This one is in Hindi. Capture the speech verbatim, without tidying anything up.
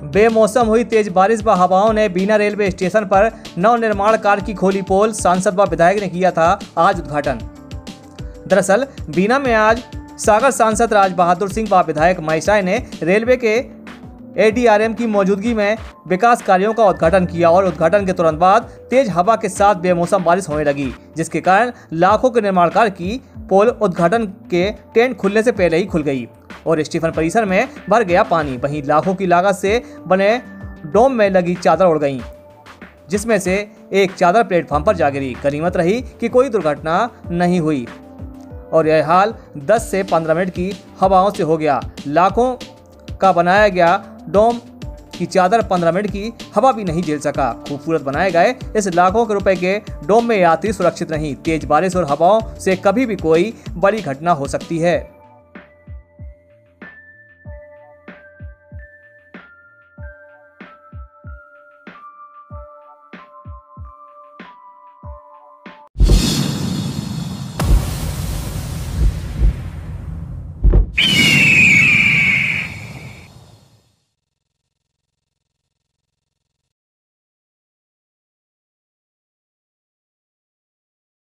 बेमौसम हुई तेज बारिश व हवाओं ने बीना रेलवे स्टेशन पर नवनिर्माण कार्य की खोली पोल। सांसद व विधायक ने किया था आज उद्घाटन। दरअसल बीना में आज सागर सांसद राज बहादुर सिंह व विधायक महेश राय ने रेलवे के ए डी आर एम की मौजूदगी में विकास कार्यों का उद्घाटन किया और उद्घाटन के तुरंत बाद तेज हवा के साथ बेमौसम बारिश होने लगी, जिसके कारण लाखों के निर्माण कार्य की पोल उद्घाटन के टेंट खुलने से पहले ही खुल गई और स्टीफन परिसर में भर गया पानी। वहीं लाखों की लागत से बने डोम में लगी चादर उड़ गई, जिसमें से एक चादर प्लेटफॉर्म पर जा गिरी। गनीमत रही कि कोई दुर्घटना नहीं हुई और यह हाल दस से पंद्रह मिनट की हवाओं से हो गया। लाखों का बनाया गया डोम की चादर पंद्रह मिनट की हवा भी नहीं झेल सका। खूबसूरत बनाए गए इस लाखों के रुपए के डोम में यात्री सुरक्षित नहीं। तेज बारिश और हवाओं से कभी भी कोई बड़ी घटना हो सकती है।